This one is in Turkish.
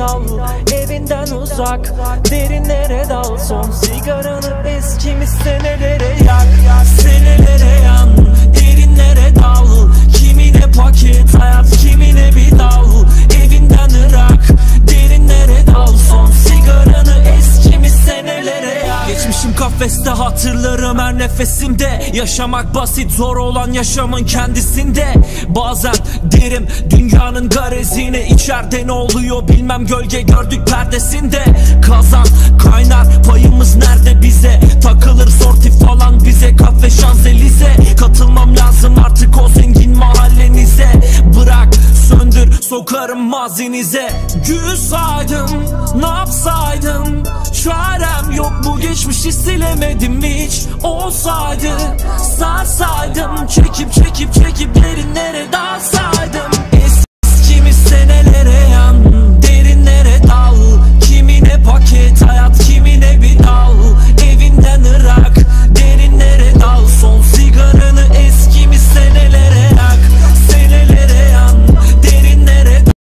al, evinden uzak, derinlere dal. Son sigaranı eskimiz senelere yak. Senelere yan, derinlere dal. Kimine paket hayat, kimine bir dal. Evinden ırak, derinlere dal. Son sigaranı eskimiz senelere yak. Geçmişim kafeste, hatırlarım her nefesimde. Yaşamak basit, zor olan yaşamın kendisinde. Bazen derim dünyanın garezini, içeride ne oluyor bilmem, gölge gördük perdesinde. Kazan kaynar, payımız nerede bize? Takılır sortif falan bize, kafe Şanzelize. Katılmam lazım artık o zengin mahallenize. Bırak söndür, sokarım mazinize. Gül saydım, ne yapsaydım? Çarem yok, bu geçmişi silemedim hiç. Olsaydı sarsaydım, çekip derinlere dalsaydım.